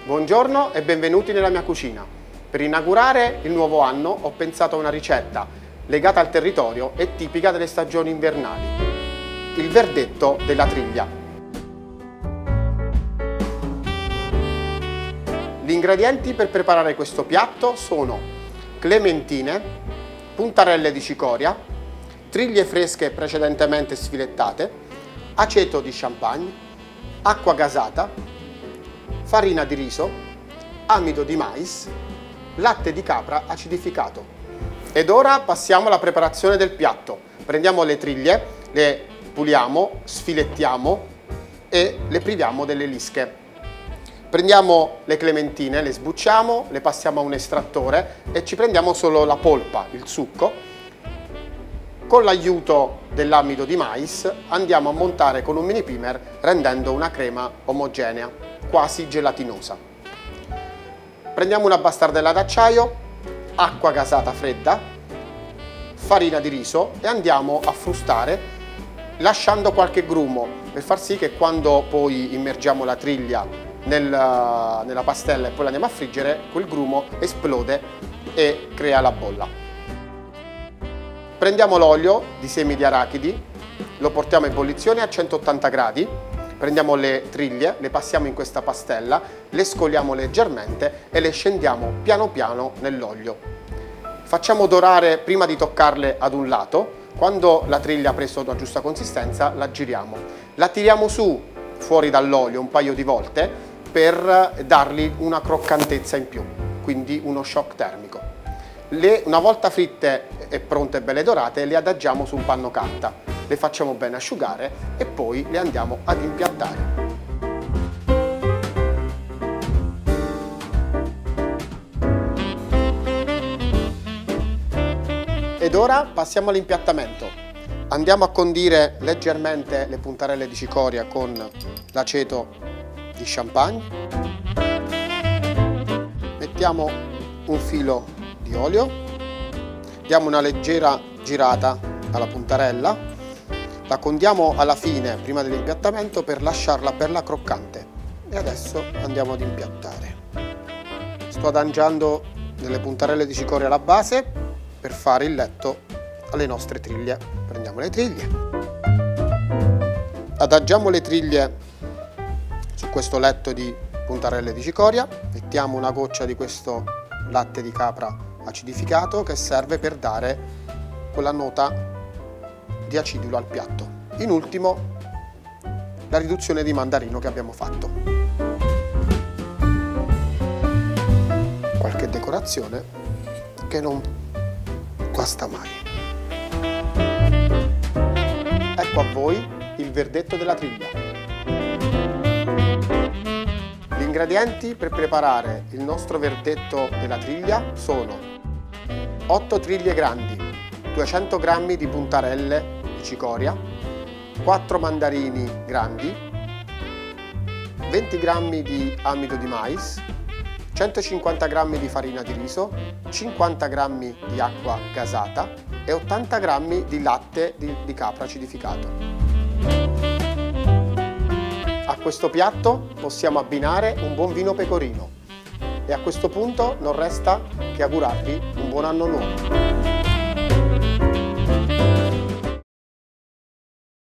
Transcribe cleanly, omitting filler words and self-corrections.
Buongiorno e benvenuti nella mia cucina. Per inaugurare il nuovo anno ho pensato a una ricetta legata al territorio e tipica delle stagioni invernali: il verdetto della triglia. Gli ingredienti per preparare questo piatto sono clementine, puntarelle di cicoria, triglie fresche precedentemente sfilettate, aceto di champagne, acqua gasata, farina di riso, amido di mais, latte di capra acidificato. Ed ora passiamo alla preparazione del piatto. Prendiamo le triglie, le puliamo, sfilettiamo e le priviamo delle lische. Prendiamo le clementine, le sbucciamo, le passiamo a un estrattore e ci prendiamo solo la polpa, il succo. Con l'aiuto dell'amido di mais andiamo a montare con un mini primer rendendo una crema omogenea, quasi gelatinosa. Prendiamo una bastardella d'acciaio, acqua gasata fredda, farina di riso e andiamo a frustare lasciando qualche grumo per far sì che quando poi immergiamo la triglia nella pastella e poi la andiamo a friggere, quel grumo esplode e crea la bolla. Prendiamo l'olio di semi di arachidi, lo portiamo a ebollizione a 180 gradi, prendiamo le triglie, le passiamo in questa pastella, le scoliamo leggermente e le scendiamo piano piano nell'olio. Facciamo dorare prima di toccarle ad un lato. Quando la triglia ha preso la giusta consistenza la giriamo. La tiriamo su fuori dall'olio un paio di volte per dargli una croccantezza in più, quindi uno shock termico. Una volta fritte e pronte e belle dorate le adagiamo su un panno carta. Le facciamo bene asciugare e poi le andiamo ad impiattare. Ed ora passiamo all'impiattamento. Andiamo a condire leggermente le puntarelle di cicoria con l'aceto di champagne. Mettiamo un filo di olio, diamo una leggera girata alla puntarella. La condiamo alla fine, prima dell'impiattamento, per lasciarla bella croccante. E adesso andiamo ad impiattare. Sto adagiando delle puntarelle di cicoria alla base per fare il letto alle nostre triglie. Prendiamo le triglie. Adagiamo le triglie su questo letto di puntarelle di cicoria. Mettiamo una goccia di questo latte di capra acidificato che serve per dare quella nota di acidulo al piatto. In ultimo la riduzione di mandarino che abbiamo fatto. Qualche decorazione che non guasta mai. Ecco a voi il verdetto della triglia. Gli ingredienti per preparare il nostro verdetto della triglia sono 8 triglie grandi, 200 g di puntarelle di cicoria, 4 mandarini grandi, 20 g di amido di mais, 150 g di farina di riso, 50 g di acqua gasata e 80 g di latte di capra acidificato. A questo piatto possiamo abbinare un buon vino pecorino e a questo punto non resta che augurarvi un buon anno nuovo.